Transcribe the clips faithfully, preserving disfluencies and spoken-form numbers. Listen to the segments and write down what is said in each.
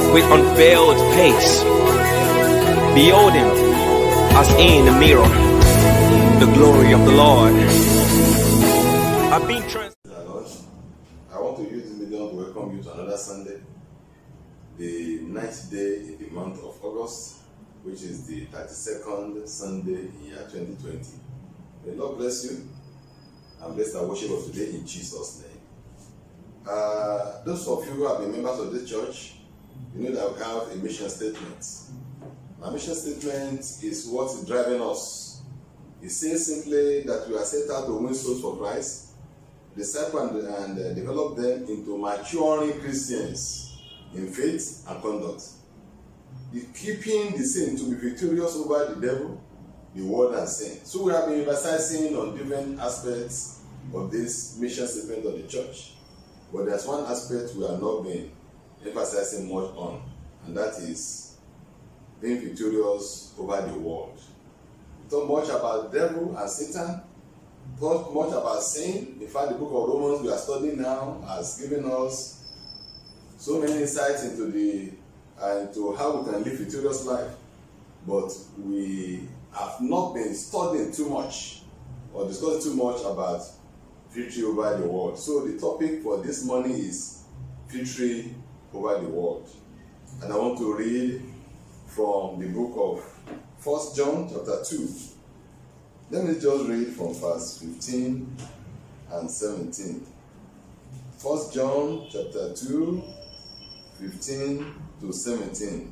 with unveiled face, behold him as in a mirror, the glory of the Lord. I've been trans- I want to use this medium to welcome you to another Sunday, the ninth day in the month of August, which is the thirty-second Sunday in year twenty twenty. May the Lord bless you and bless our worship of today in Jesus' name. Uh, those of you who have been members of this church, you know that we have a mission statement. Our mission statement is what is driving us. It says simply that we are set out to win souls for Christ, disciple and, and uh, develop them into maturing Christians in faith and conduct. The keeping the sin to be victorious over the devil, the world, and sin. So we have been emphasizing on different aspects of this mission statement of the church. But there's one aspect we have not been emphasizing much on, and that is being victorious over the world. We talk much about the devil and Satan, talk much about sin. In fact, the book of Romans we are studying now has given us so many insights into the uh, into how we can live victorious life. But we have not been studying too much or discussing too much about victory over the world. So the topic for this morning is victory over the world. And I want to read from the book of First John chapter two. Let me just read from verse fifteen and seventeen. First John chapter two, fifteen to seventeen.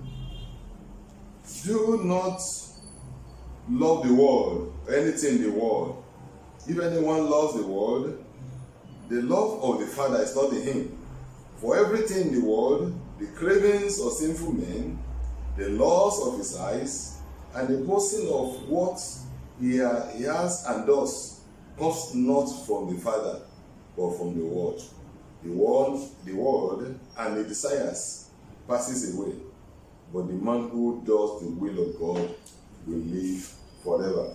Do not love the world or anything in the world. If anyone loves the world, the love of the Father is not in him. For everything in the world, the cravings of sinful men, the lust of his eyes, and the boasting of what he has and does, comes not from the Father, but from the world. The world, the world and the desires passes away, but the man who does the will of God will live forever.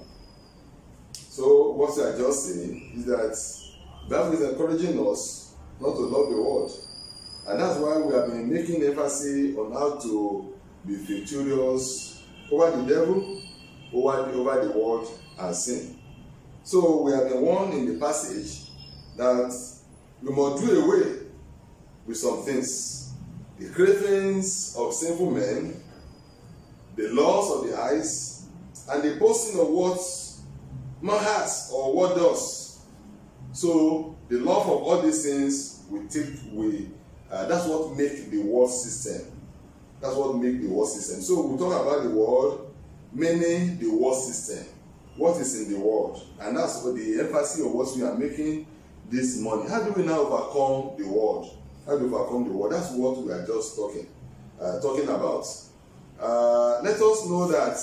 So what we are just saying is that the Bible is encouraging us not to love the world. And that's why we have been making emphasis on how to be victorious over the devil, over the, over the world and sin. So we have been warned in the passage that we must do away with some things. The cravings of sinful men, the lust of the eyes, and the boasting of what man has or what does. So the love of all these things we take we uh, that's what makes the world system. That's what makes the world system. So we talk about the world, meaning the world system. What is in the world? And that's what the emphasis of what we are making this morning. How do we now overcome the world? How do we overcome the world? That's what we are just talking uh, talking about. Uh, let us know that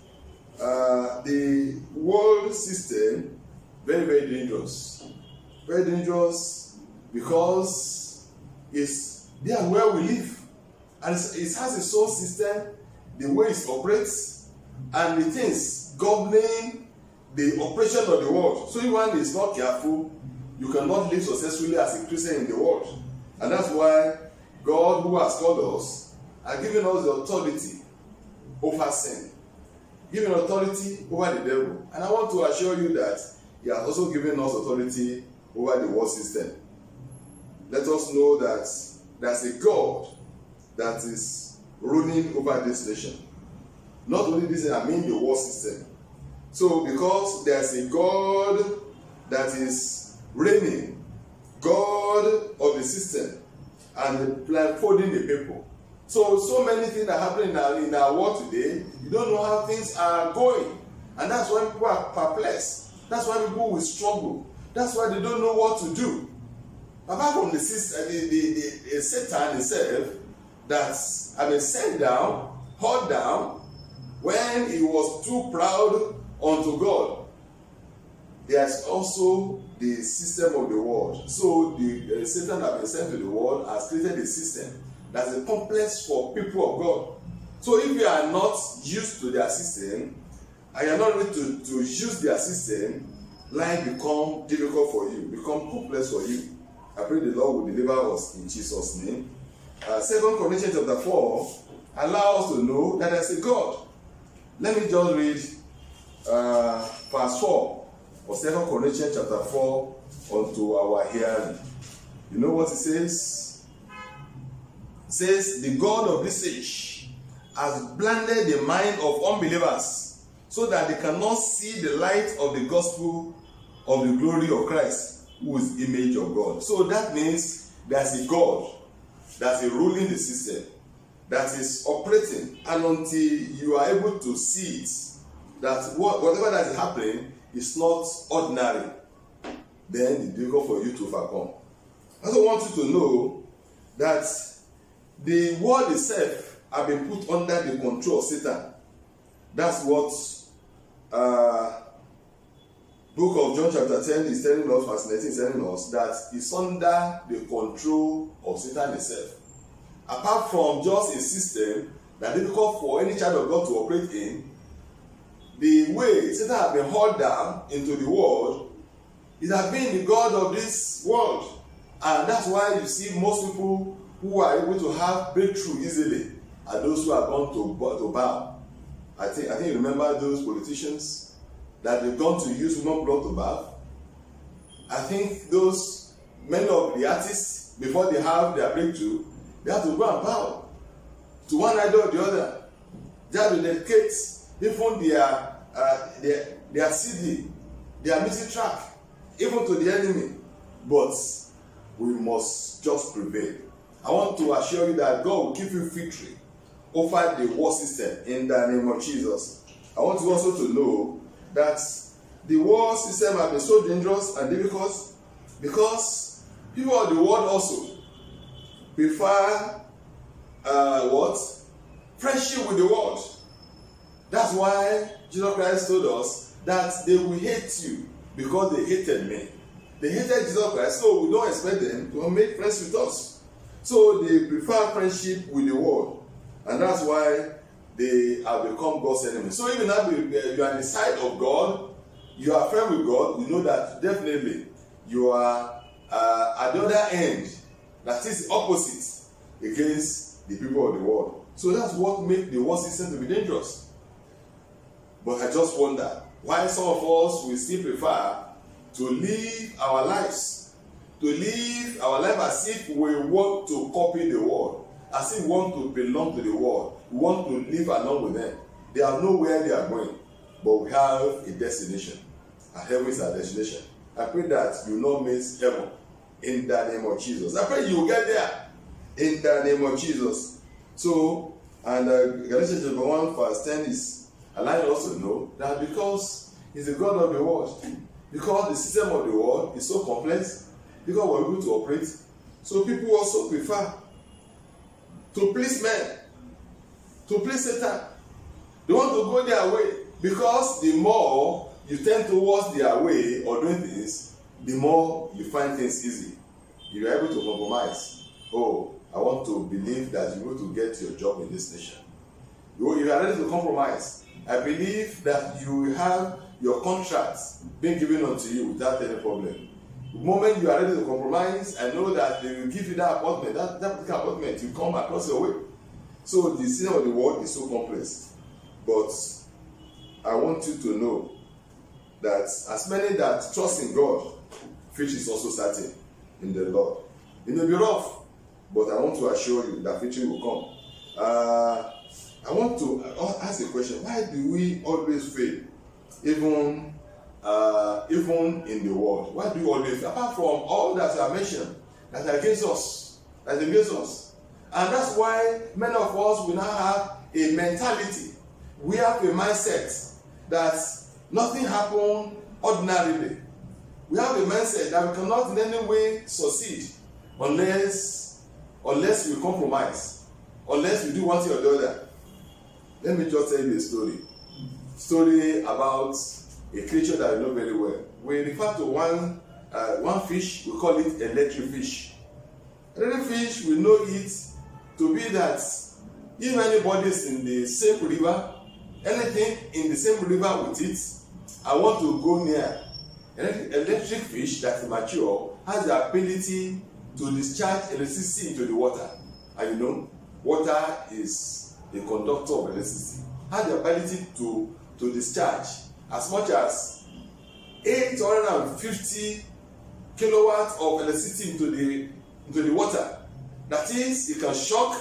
Uh, the world system very very dangerous, very dangerous because it's there where we live, and it has its own system, the way it operates, and the things governing the operation of the world. So if one is not careful, you cannot live successfully as a Christian in the world, and that's why God, who has called us, has given us the authority over sin, given authority over the devil. And I want to assure you that he has also given us authority over the world system. Let us know that there's a God that is ruling over this nation. Not only this, I mean the world system. So because there's a God that is reigning, God of the system, and blindfolding the people. So, so many things are happening in our, in our world today. You don't know how things are going. And that's why people are perplexed. That's why people will struggle. That's why they don't know what to do. Apart from the, the, the, the, the Satan himself that's I mean, sent down, held down, when he was too proud unto God. There's also the system of the world. So the uh, Satan that has been sent to the world has created a system that's a complex for people of God. So if you are not used to their system, and you are not ready to, to use their system, life become difficult for you, become complex for you. I pray the Lord will deliver us in Jesus' name. uh, Second Corinthians chapter four allows us to know that there's a God. Let me just read uh, verse four of Second Corinthians chapter four unto our hearing. You know what it says? It says, the God of this age has blinded the mind of unbelievers so that they cannot see the light of the gospel of the glory of Christ, who is the image of God. So that means there's a God that is ruling the system, that is operating, and until you are able to see it, that what, whatever that is happening is not ordinary, then it's difficult for you to overcome. I also want you to know that the world itself has been put under the control of Satan. That's what uh, book of John chapter ten is telling us, verse nineteen is telling us, that it's under the control of Satan itself. Apart from just a system that is difficult for any child of God to operate in, the way Satan has been hauled down into the world, it has been the God of this world. And that's why you see most people who are able to have breakthrough easily are those who are gone to, to bow. I think, I think you remember those politicians that they've gone to use human blood to bath. I think those, many of the artists, before they have their breakthrough, they have to go and bow to one idol or the other. They have to dedicate even their, uh, their, their C D, their music track, even to the enemy. But we must just prevail. I want to assure you that God will give you victory over the war system in the name of Jesus. I want you also to know that the war system has been so dangerous and difficult because people of the world also prefer uh, what? Friendship with the world. That's why Jesus Christ told us that they will hate you because they hated me. They hated Jesus Christ, so we don't expect them to make friends with us. So they prefer friendship with the world, and that's why they have become God's enemies. So even if you are on the side of God, you are friend with God, you know that definitely you are uh, at the other end, that is the opposite against the people of the world. So that's what makes the world system to be dangerous. But I just wonder why some of us will still prefer to live our lives, to live our life as if we want to copy the world, as if we want to belong to the world, we want to live along with them. They have nowhere they are going, but we have a destination, and heaven is our destination. I pray that you will not miss heaven in the name of Jesus. I pray you will get there in the name of Jesus. So, and uh, Galatians chapter one verse ten is allowing us to know that because He's the God of the world, because the system of the world is so complex, because we're able to operate, so people also prefer to please men, to please Satan. They want to go their way, because the more you tend towards their way or doing things, the more you find things easy. You are able to compromise. Oh, I want to believe that you're going to get your job in this nation. You, you are ready to compromise. I believe that you will have your contracts being given unto you without any problem. The moment you are ready to compromise, I know that they will give you that apartment, that, that particular apartment, you come across your way. So the system of the world is so complex. But I want you to know that as many that trust in God, victory is also certain in the Lord. It may be rough, but I want to assure you that victory will come. Uh, I want to ask a question. Why do we always fail? Even, uh, even in the world. Why do we always fail? Apart from all that I mentioned, that are against us, that are against us. And that's why many of us will now have a mentality. We have a mindset that nothing happens ordinarily. We have a mindset that we cannot in any way succeed unless, unless we compromise, unless we do one thing or the other. Let me just tell you a story. Story about a creature that we know very well. We refer to one, uh, one fish, we call it electric fish. Electric fish, we know it to be that if anybody is in the same river, anything in the same river with it, I want to go near. Electric fish that is mature has the ability to discharge electricity into the water. And you know, water is a conductor of electricity. Has the ability to, to discharge as much as eight hundred fifty kilowatts of electricity into the, into the water. That is, it can shock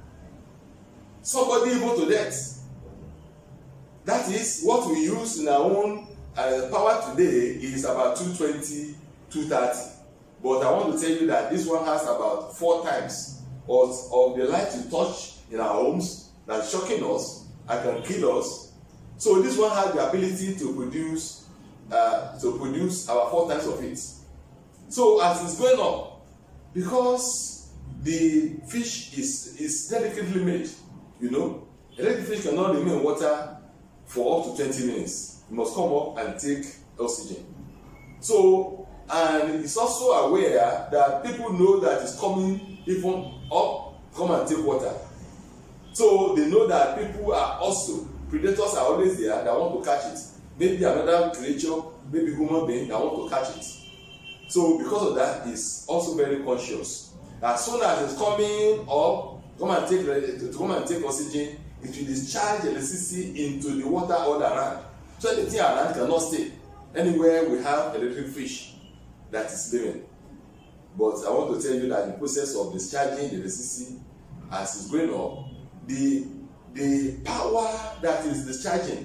somebody even to death. That is, what we use in our own uh, power today is about two twenty, two thirty. But I want to tell you that this one has about four times of, of the light we touch in our homes that's shocking us and can kill us. So this one has the ability to produce uh, to produce about four times of it. So as it's going up, because the fish is is delicately made, you know, a delicate fish cannot remain in water for up to twenty minutes. It must come up and take oxygen. So, and it's also aware that people know that it's coming even up, come and take water. So they know that people are also, predators are always there that want to catch it. Maybe another creature, maybe human being that want to catch it. So because of that, it's also very conscious. As soon as it's coming up, come and take to come and take oxygen, it will discharge electricity into the water all around. So anything around cannot stay. Anywhere we have electric fish that is living. But I want to tell you that the process of discharging the electricity as it's going up, the the power that is discharging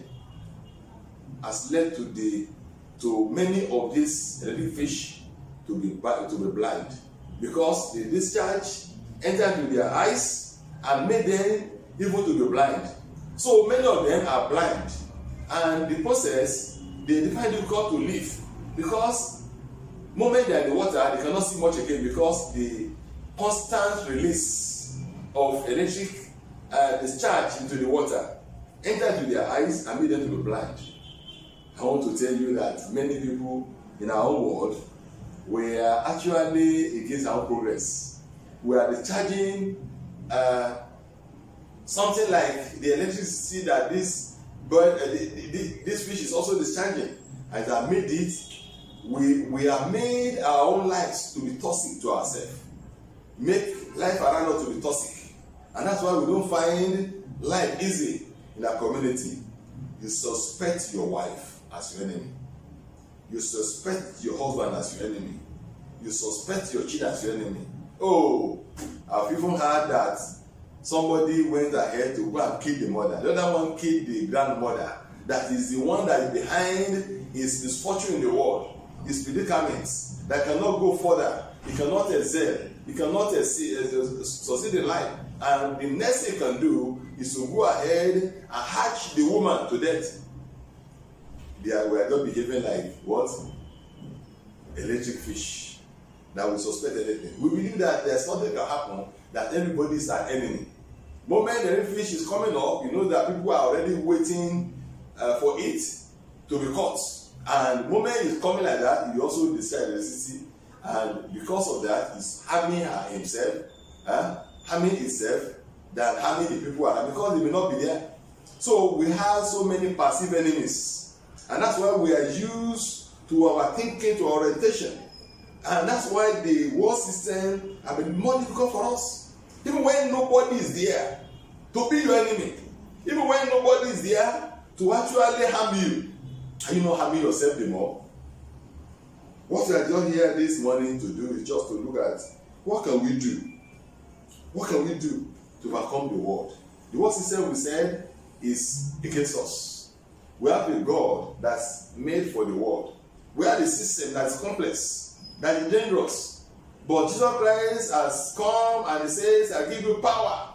has led to the to many of these electric fish to be to be blind, because the discharge entered into their eyes and made them even to be blind. So many of them are blind, and the process they find it difficult to live, because moment they are in the water they cannot see much again, because the constant release of electric uh, discharge into the water entered into their eyes and made them to be blind. I want to tell you that many people in our own world were actually against our progress. We are discharging uh, something like the electricity that this bird, uh, the, the, this fish is also discharging, and that made it. We we have made our own lives to be toxic to ourselves. Make life around us to be toxic, and that's why we don't find life easy in our community. You suspect your wife as your enemy. You suspect your husband as your enemy. You suspect your children as your enemy. Oh, I've even heard that somebody went ahead to go and kill the mother. The other one killed the grandmother. That is the one that is behind his misfortune in the world, his predicaments, that cannot go further. He cannot excel. He cannot succeed in life. And the next thing he can do is to go ahead and hatch the woman to death. They are, we are not behaving like what? Electric fish that will suspect anything. We believe that there's nothing can happen, that everybody is an enemy. The moment the electric fish is coming up, you know that people are already waiting uh, for it to be caught. And the moment it's coming like that, he also decides electricity, and because of that, he's harming her himself, uh, harming himself, than harming the people around, because they may not be there. So we have so many passive enemies, and that's why we are used to our thinking, to our orientation, and that's why the world system has been more difficult for us. Even when nobody is there to be your enemy, even when nobody is there to actually harm you, are you not harming yourself the more? What we are just here this morning to do is just to look at what can we do? What can we do to overcome the world? The world system, we said, is against us. We have a God that's made for the world. We have a system that is complex, that is dangerous. But Jesus Christ has come and he says, I give you power.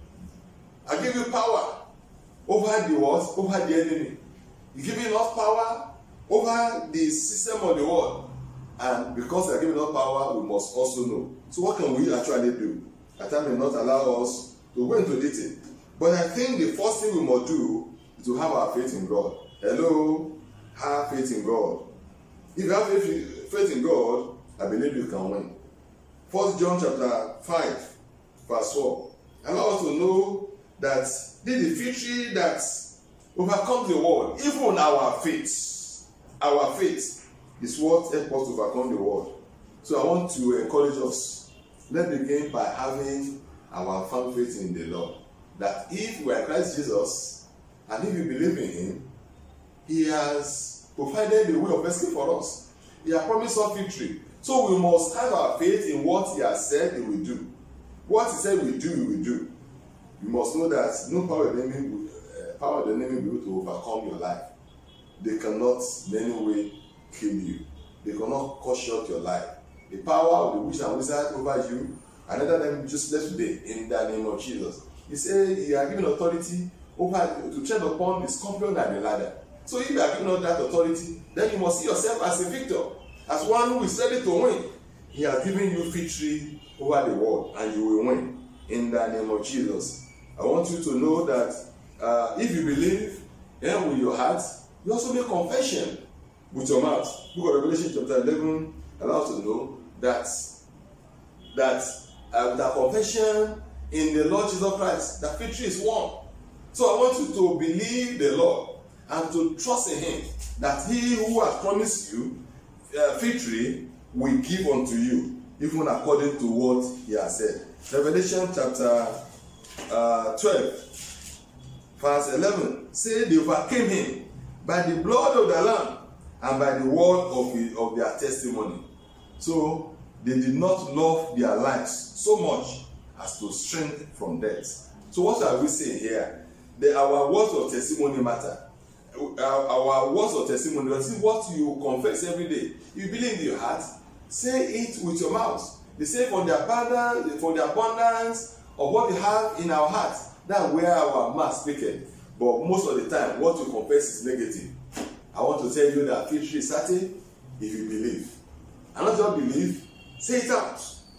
I give you power over the world, over the enemy. He's giving us power over the system of the world. And because they're giving us power, we must also know. So what can we actually do? At times may not allow us to go into detail. But I think the first thing we must do is to have our faith in God. Hello? Have faith in God. If you have faith in God, I believe you can win. First John chapter five, verse four. Allow us to know that this is the victory that overcomes the world. Even our faith, our faith is what helps us to overcome the world. So I want to encourage us. Let's begin by having our firm faith in the Lord. That if we are Christ Jesus, and if we believe in him, he has provided the way of escape for us. He has promised us victory. So we must have our faith in what he has said he will do. What he said we will do, we will do. You must know that no power of the enemy will, uh, power of the enemy will be able to overcome your life. They cannot in any way kill you. They cannot cut short your life. The power of the witch and wizard over you, another them just left today in the name of Jesus. He said he has given authority over to tread upon the scorpion and the ladder. So if you are given that authority, then you must see yourself as a victor, as one who is ready to win. He has given you victory over the world, and you will win in the name of Jesus. I want you to know that uh, if you believe yeah, with your heart, you also make confession with your mouth. Book of Revelation chapter eleven allows us to know that that uh, the confession in the Lord Jesus Christ, that victory is won. So I want you to believe the Lord and to trust in him, that he who has promised you uh, victory will give unto you, even according to what he has said. Revelation chapter uh, twelve, verse eleven, say they overcame him by the blood of the Lamb and by the word of, his, of their testimony. So they did not love their lives so much as to shrink from death. So what are we saying here? The, our words of testimony matter. Our, our words of testimony, this is what you confess every day. You believe in your heart, say it with your mouth. They say from the abundance, from the abundance of what we have in our heart, that's where our mouth speaketh. But most of the time, what you confess is negative. I want to tell you that victory is certain if you believe. And not just believe, say it out.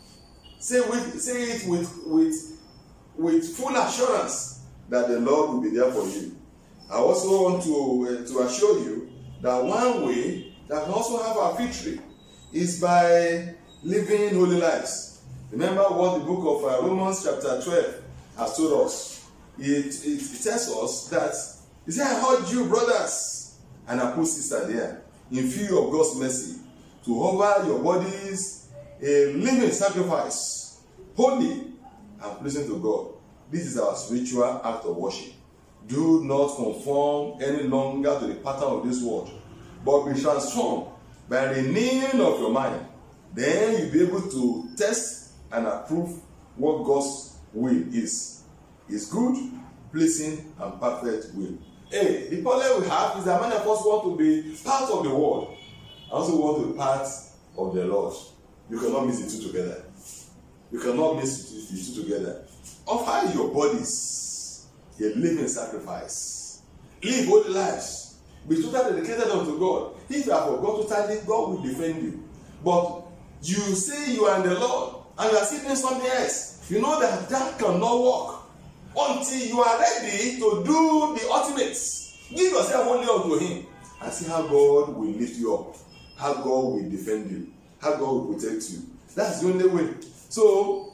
Say, with, say it with, with, with full assurance that the Lord will be there for you. I also want to, uh, to assure you that one way that we also have our victory is by living holy lives. Remember what the book of uh, Romans chapter twelve has told us. It, it, it tells us that, he said, I urge you, brothers, and I put sister there, in view of God's mercy, to offer your bodies a living sacrifice, holy and pleasing to God. This is our spiritual act of worship. Do not conform any longer to the pattern of this world, but be transformed by the renewing of your mind. Then you'll be able to test and approve what God's will is. His good, pleasing, and perfect will. Hey, the problem we have is that many of us want to be part of the world. I also want to be part of the Lord. You cannot mix the two together. You cannot mix the two together. Offer your bodies a living sacrifice. Live holy lives. Be totally dedicated unto God. If you have forgot totally, God will defend you. But you say you are in the Lord and you are still doing something else. You know that that cannot work until you are ready to do the ultimate. Give yourself only unto him and see how God will lift you up, how God will defend you, how God will protect you. That's the only way. So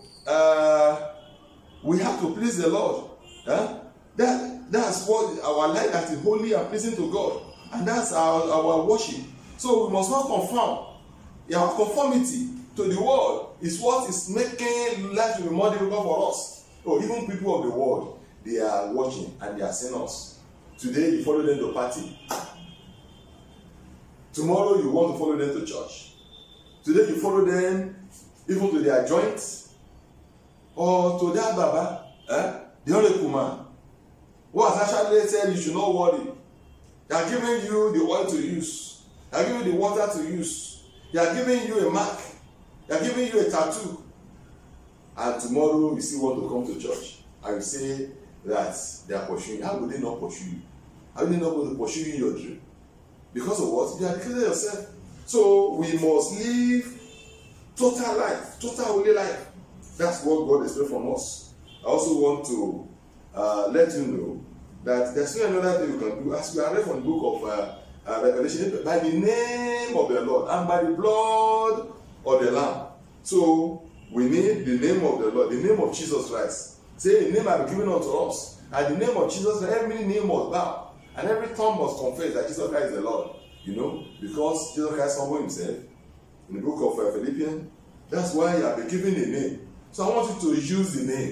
uh, we have to please the Lord. Huh? That, that's what our life that is holy and pleasing to God. And that's our, our worship. So we must not conform. Our conformity to the world is what is making life to be more difficult for us. Oh, even people of the world, they are watching and they are seeing us. Today you follow them to party. Tomorrow you want to follow them to church. Today you follow them even to their joints or to their baba, eh? the only woman who has actually said you should not worry. They are giving you the oil to use. They are giving you the water to use. They are giving you a mark. They are giving you a tattoo. And tomorrow you still want to come to church. And you say that they are pursuing you. How would they not pursue you? How would they not go to pursue you in your dream? Because of what? You are dedicated yourself. So we must live total life, total holy life. That's what God expects from us. I also want to uh, let you know that there's still another thing you can do. As we are read from the book of uh, uh, Revelation, by the name of the Lord and by the blood of the Lamb. So we need the name of the Lord, the name of Jesus Christ. Say the name I have given unto us. And the name of Jesus, every name must bow. And every tongue must confess that Jesus Christ is the Lord. You know, because Jesus Christ humbled himself in the book of uh, Philippians. That's why you have been given a name. So I want you to use the name.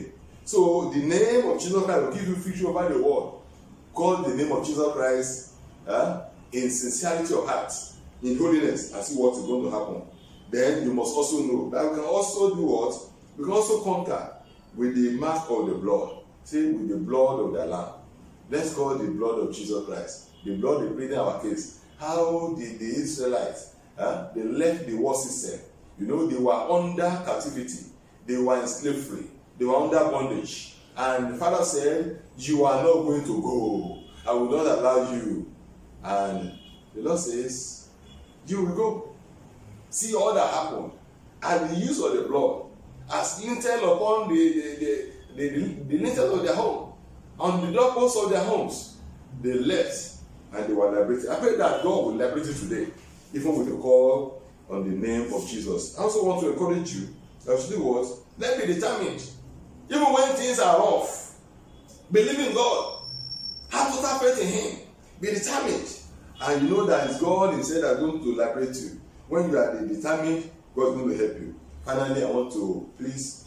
So the name of Jesus Christ will give you victory over the world. Call the name of Jesus Christ uh, in sincerity of heart, in holiness, and see what is going to happen. Then you must also know that we can also do what? We can also conquer with the mark of the blood. Say, with the blood of the Lamb. Let's call the blood of Jesus Christ. The blood is pleading our case. How did the Israelites, uh, they left the war system? You know, they were under captivity. They were in slavery. They were under bondage. And the Father said, you are not going to go. I will not allow you. And the Lord says, you will go. See all that happened. And the use of the blood as lintel upon the, the, the, the, the, the lintel of their home. On the doorposts of their homes. They left and they were liberated. I pray that God will liberate you today, even with a call on the name of Jesus. I also want to encourage you that you do what? Let's be determined. Even when things are rough, believe in God. Have total faith in Him. Be determined. And you know that it's God Himself that is going to liberate you. When you are determined, God is going to help you. Finally, I want to please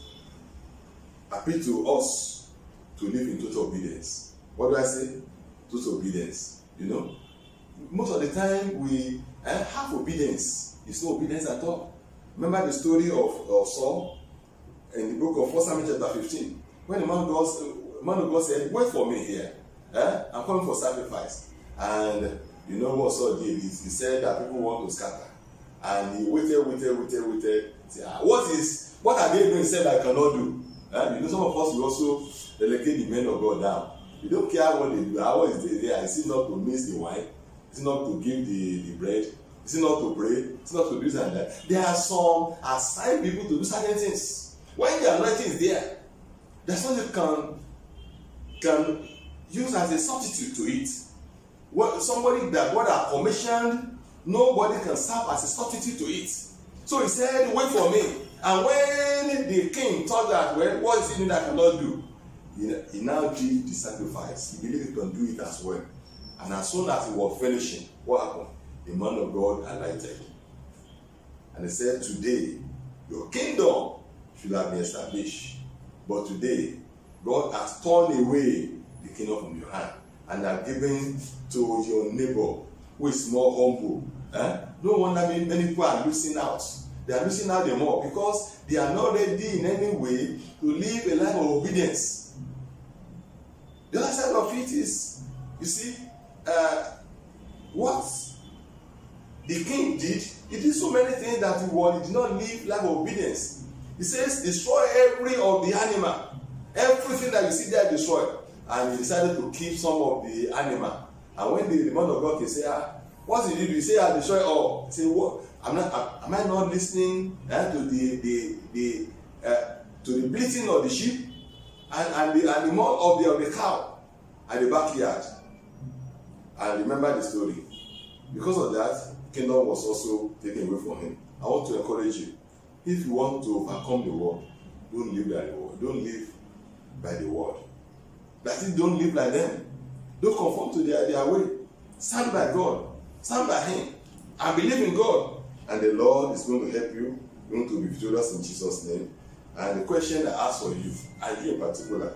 appeal to us to live in total obedience. What do I say? Total obedience. You know, most of the time we uh, have obedience. It's no obedience at all. Remember the story of, of Saul in the book of First Samuel chapter fifteen, when the man of God, uh, man of God said, "Wait for me here. Eh? I'm coming for sacrifice." And you know what Saul did? He, he said that people want to scatter, and he waited, waited, waited, waited. Say, ah, what is? What are they doing? Said I cannot do. Eh? You know, some of us will also delegate the men of God down. You don't care what they do. How is they there? Is it not to mix the wine? Is it not to give the, the bread? Is it not to pray? Is it not to do this and that? There are some assigned people to do certain things. When the anointing is there, there's something you can, can use as a substitute to it. What, somebody that God has commissioned, nobody can serve as a substitute to it. So he said, wait for me. And when the king thought that, well, what is it that I cannot do? He, he now did the sacrifice. He believed he can do it as well. And as soon as he was finishing, what happened? The man of God alighted. And he said, today, your kingdom should have been established. But today, God has torn away the kingdom from your hand and have given to your neighbor who is more humble. Eh? No wonder many, many people are losing out. They are losing out the more because they are not ready in any way to live a life of obedience. The other side of it is, you see, uh, what the king did, he did so many things that he, was, he did not live life of obedience. He says, destroy every of the animal. Everything that you see there, destroy. And he decided to keep some of the animal. And when the, the man of God can say, ah, what did he do? He say, I destroy all. He say, what? I'm not, am I not listening eh, to the the the uh, to the bleating of the sheep and, and the and the more of the of the cow and the backyard? And remember the story. Because of that, kingdom was also taken away from him. I want to encourage you. If you want to overcome the world, don't live by the world. Don't live by the world. That is, don't live like them. Don't conform to their, their way. Stand by God. Stand by Him. And believe in God. And the Lord is going to help you. You're going to be victorious in Jesus' name. And the question I ask for you, are you in particular?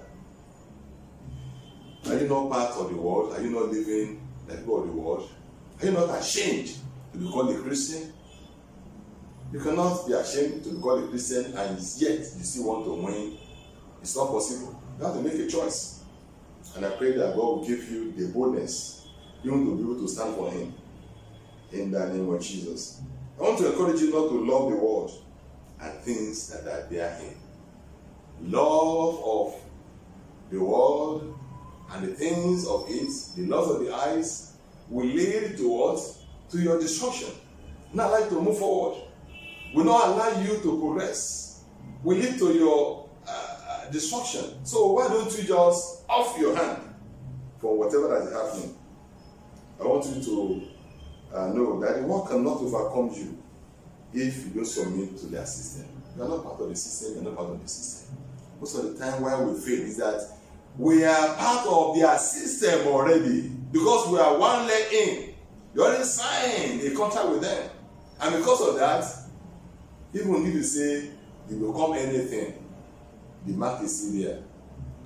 Are you not part of the world? Are you not living like people of the world? Are you not ashamed to be called a Christian? You cannot be ashamed to be called a Christian and yet you still want to win. It's not possible. You have to make a choice. And I pray that God will give you the boldness even to be able to stand for Him. In the name of Jesus. I want to encourage you not to love the world and things that are therein. Love of the world and the things of it, the love of the eyes, will lead to what? To your destruction. Not allow you to move forward. Will not allow you to progress. Will lead to your uh, destruction. So why don't you just off your hand from whatever that is happening? I want you to uh, know that the world cannot overcome you if you don't submit to their system. You are not part of the system, you are not part of the system. Most of the time why we fail is that we are part of their system already because we are one leg in. You already signed a contract with them. And because of that, even if you say you become anything, the mark is still there.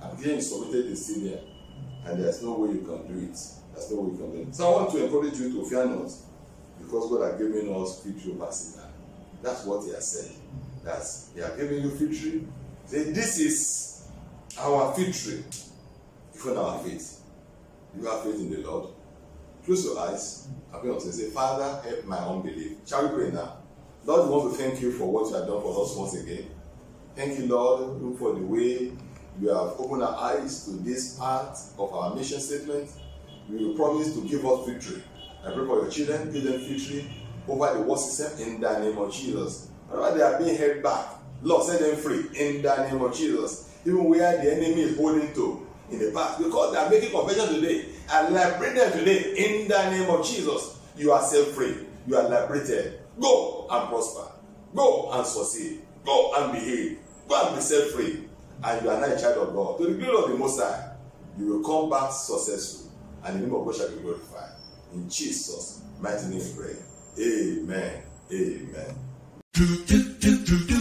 I'm hearing you submitted the senior, and there's no way you can do it. There's no way you can do it. So I want to encourage you to fear not, because God has given us victory over Satan. That's what He has said. That's He has given you victory. Say, this is our victory. Even our faith. You have faith in the Lord. Close your eyes. I'm going to say, Father, help my unbelief. Shall we pray now? Lord, we want to thank you for what you have done for us once again. Thank you, Lord, for the way you have opened our eyes to this part of our mission statement. You promise to give us victory. I pray for your children, give them victory over the war system in the name of Jesus. Whenever they are being held back, Lord, set them free in the name of Jesus. Even where the enemy is holding to in the past, because they are making confession today, I liberate them today in the name of Jesus. You are set free. You are liberated. Go and prosper. Go and succeed. Go and be healed. Go and be set free. And you are not a child of God. To the glory of the Most High, you will come back successful, and the name of God shall be glorified. In Jesus' mighty name we pray. Amen. Amen.